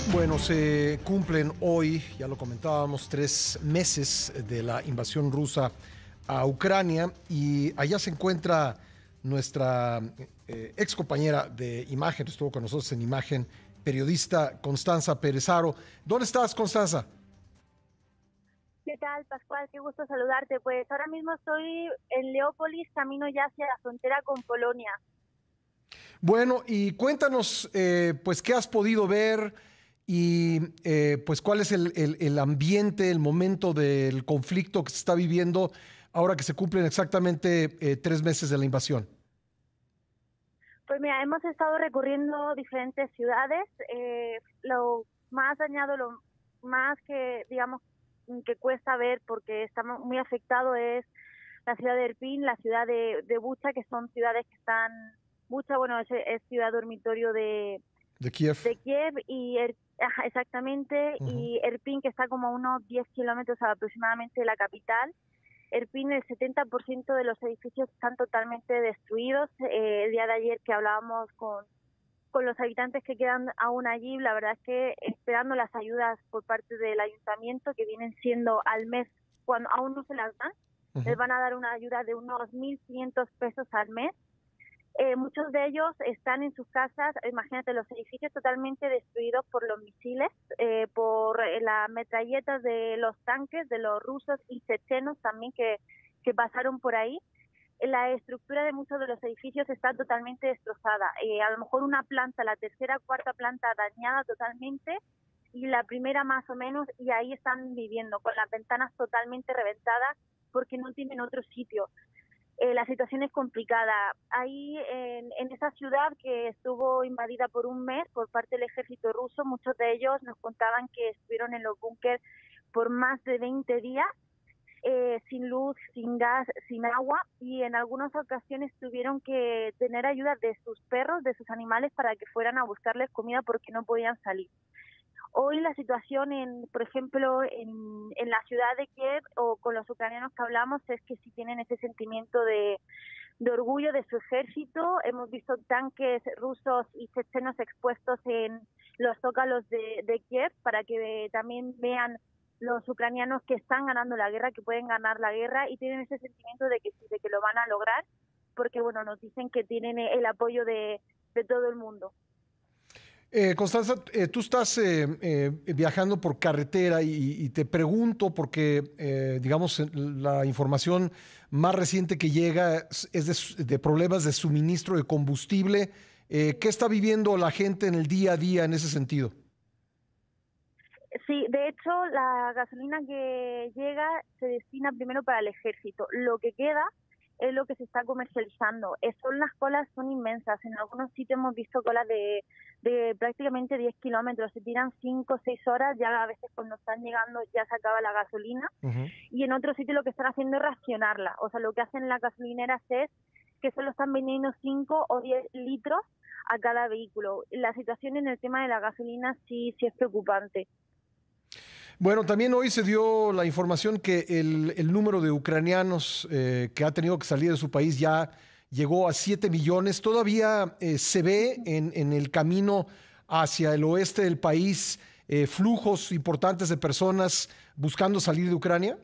Bueno, se cumplen hoy, ya lo comentábamos, 3 meses de la invasión rusa a Ucrania y allá se encuentra nuestra ex compañera de Imagen, estuvo con nosotros en Imagen, periodista Constanza Perezaro. ¿Dónde estás, Constanza? ¿Qué tal, Pascual? Qué gusto saludarte. Pues ahora mismo estoy en Leópolis, camino ya hacia la frontera con Polonia. Bueno, y cuéntanos, pues, qué has podido ver y, pues, cuál es el ambiente, el momento del conflicto que se está viviendo ahora que se cumplen exactamente 3 meses de la invasión. Pues mira, hemos estado recorriendo diferentes ciudades. Lo más dañado, lo más que, digamos, que cuesta ver porque estamos muy afectados es la ciudad de Irpin, la ciudad de Bucha, que son ciudades que están... Bucha, bueno, es ciudad dormitorio De Kiev. de Kiev y ajá, exactamente, Ujú. y Irpin, que está como a unos 10 kilómetros aproximadamente de la capital. Irpin, el 70% de los edificios están totalmente destruidos. El día de ayer que hablábamos con los habitantes que quedan aún allí, la verdad es que esperando las ayudas por parte del ayuntamiento, que vienen siendo al mes, cuando aún no se las dan, les Ujú. van a dar una ayuda de unos 1.500 pesos al mes. Muchos de ellos están en sus casas, imagínate, los edificios totalmente destruidos por los misiles, por las metralletas de los tanques, de los rusos y chechenos también que pasaron por ahí. La estructura de muchos de los edificios está totalmente destrozada. A lo mejor una planta, la tercera, cuarta planta dañada totalmente y la primera más o menos, y ahí están viviendo con las ventanas totalmente reventadas porque no tienen otro sitio. La situación es complicada. Ahí en esa ciudad que estuvo invadida por un mes por parte del ejército ruso, muchos de ellos nos contaban que estuvieron en los búnkers por más de 20 días, sin luz, sin gas, sin agua, y en algunas ocasiones tuvieron que tener ayuda de sus perros, de sus animales, para que fueran a buscarles comida porque no podían salir. Hoy la situación, por ejemplo, en la ciudad de Kiev o con los ucranianos que hablamos es que sí tienen ese sentimiento de orgullo de su ejército. Hemos visto tanques rusos y chechenos expuestos en los zócalos de Kiev para que también vean los ucranianos que están ganando la guerra, que pueden ganar la guerra y tienen ese sentimiento de que sí, de que lo van a lograr, porque bueno, nos dicen que tienen el apoyo de todo el mundo. Constanza, tú estás viajando por carretera y te pregunto porque, digamos, la información más reciente que llega es de problemas de suministro de combustible. ¿Qué está viviendo la gente en el día a día en ese sentido? Sí, de hecho, la gasolina que llega se destina primero para el ejército. Lo que queda es lo que se está comercializando. Las colas son inmensas. En algunos sitios hemos visto colas de prácticamente 10 kilómetros. Se tiran 5 o 6 horas, ya a veces cuando están llegando ya se acaba la gasolina. Ujú. Y en otros sitios lo que están haciendo es racionarla. O sea, lo que hacen las gasolineras es que solo están vendiendo 5 o 10 litros a cada vehículo. La situación en el tema de la gasolina sí es preocupante. Bueno, también hoy se dio la información que el número de ucranianos que ha tenido que salir de su país ya llegó a 7 millones. ¿Todavía se ve en el camino hacia el oeste del país flujos importantes de personas buscando salir de Ucrania?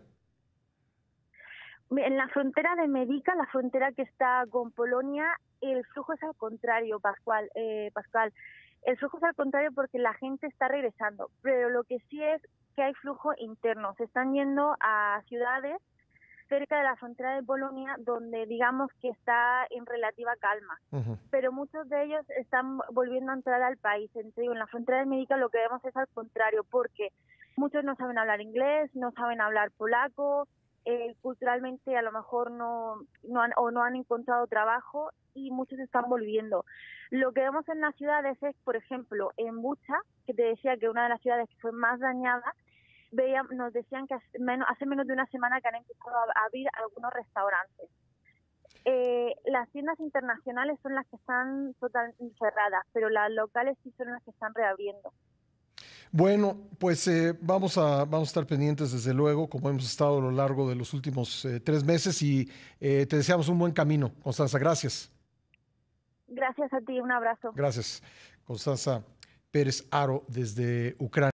En la frontera de Medica, la frontera que está con Polonia, el flujo es al contrario, Pascual. El flujo es al contrario porque la gente está regresando, pero lo que sí es que hay flujo interno. Se están yendo a ciudades cerca de la frontera de Polonia donde digamos que está en relativa calma, Ujú. pero muchos de ellos están volviendo a entrar al país. En la frontera de Médica lo que vemos es al contrario, porque muchos no saben hablar inglés, no saben hablar polaco, culturalmente a lo mejor no han encontrado trabajo y muchos están volviendo. Lo que vemos en las ciudades es, por ejemplo, en Bucha, que te decía que una de las ciudades que fue más dañada, nos decían que hace menos de una semana que han empezado a abrir algunos restaurantes. Las tiendas internacionales son las que están totalmente cerradas, pero las locales sí son las que están reabriendo. Bueno, pues vamos a estar pendientes desde luego, como hemos estado a lo largo de los últimos 3 meses y te deseamos un buen camino, Constanza. Gracias. Gracias a ti, un abrazo. Gracias, Constanza Pérez Aro desde Ucrania.